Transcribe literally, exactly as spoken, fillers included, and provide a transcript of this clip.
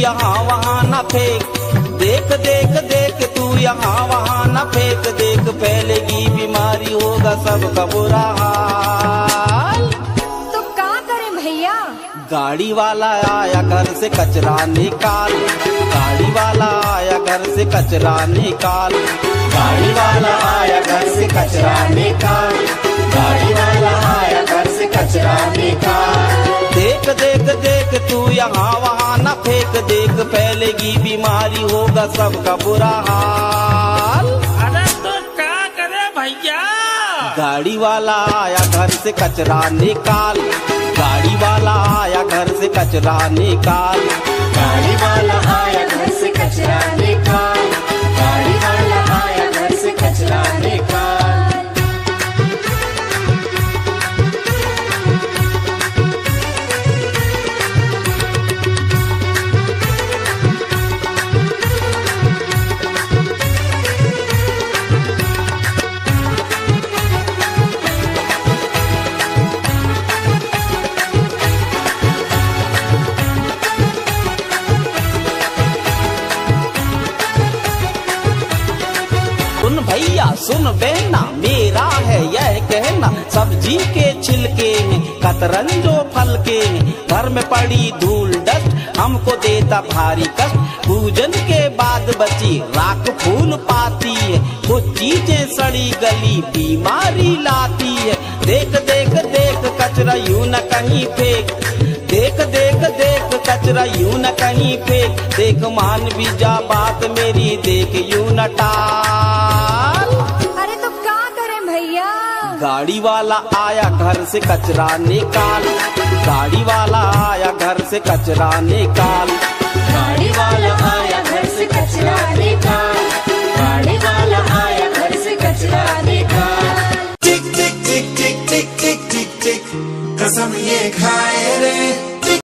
यहाँ वहाँ न फेंक, देख देख देख तू यहाँ वहाँ न फेंक, देख फैलेगी बीमारी होगा सबका बुरा हाल। तो क्या करें भैया? गाड़ी वाला आया घर से कचरा निकाल, गाड़ी वाला आया घर से कचरा निकाल, गाड़ी वाला आया घर से कचरा निकाल, गाड़ी वाला आया घर से कचरा निकाल। देख देख देख तू यहाँ वहाँ न फेंक, देख फैलेगी बीमारी होगा सबका बुरा हाल। अरे तो क्या करे भैया? गाड़ी वाला आया घर से कचरा निकाल, गाड़ी वाला आया घर से कचरा निकाल, गाड़ी वाला आया घर से कचरा निकाल, गाड़ी वाला आया घर से कचरा निकाल। सुन भैया सुन बहना, मेरा है यह कहना, सब्जी के छिलके में कतरन जो फल के में, घर में पड़ी धूल डस्ट हमको देता भारी कष्ट, पूजन के बाद बची राख फूल पाती है, कुछ चीजें सड़ी गली बीमारी लाती है। देख देख देख कचरा यूं न कहीं फेंक, देख देख देख कचरा यूं न कहीं फेंक, देख मान भी जा बात मेरी, देख यूं न टाल। अरे तो क्या करें भैया? गाड़ी वाला आया घर से कचरा निकाल, गाड़ी वाला आया घर से कचरा निकाल, गाड़ी वाला आया घर से कचरा निकाल, गाड़ी वाला आया घर से कचरा निकाल। टिक टिक टिक टिक टिक टिक टिक टिक, कसम ये खाए